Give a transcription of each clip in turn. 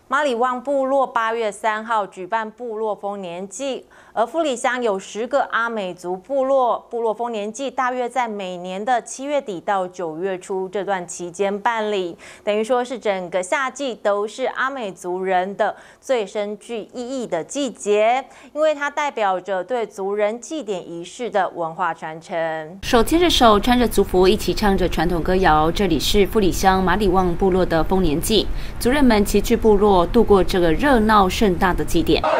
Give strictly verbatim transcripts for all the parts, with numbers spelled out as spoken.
马里旺部落八月三号举办部落丰年祭，而富里乡有十个阿美族部落，部落丰年祭大约在每年的七月底到九月初这段期间办理，等于说是整个夏季都是阿美族人的最深具意义的季节，因为它代表着对族人祭典仪式的文化传承。 手牵着手，穿着族服，一起唱着传统歌谣。这里是富里乡马里旺部落的丰年祭，族人们齐聚部落，度过这个热闹盛大的祭典。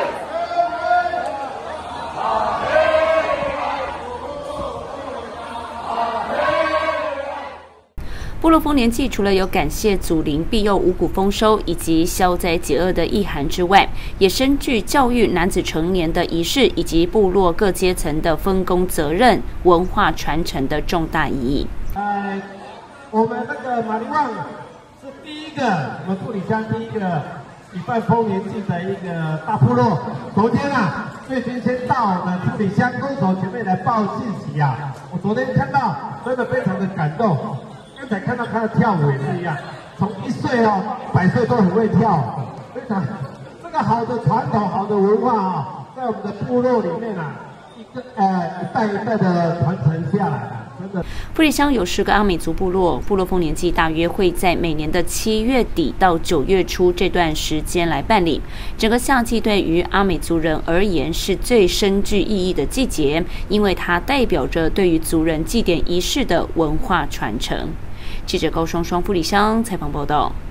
部落丰年祭除了有感谢祖灵庇佑五谷丰收以及消灾解厄的意涵之外，也深具教育男子成年的仪式以及部落各阶层的分工责任、文化传承的重大意义。 呃，我们那个马里旺是第一个，我们富里乡第一个举办丰年祭的一个大部落。昨天啊，最先先到我们富里乡公所前面来报信息啊，我昨天看到，真的非常的感动。刚才看到他的跳舞也是一样，从一岁哦，百岁都很会跳，非常这个好的传统、好的文化啊，在我们的部落里面啊，一个呃一代一代的传承下来。 富里乡有十个阿美族部落，部落丰年祭大约会在每年的七月底到九月初这段时间来办理。整个夏季对于阿美族人而言是最深具意义的季节，因为它代表着对于族人祭典仪式的文化传承。记者高双双富里乡采访报道。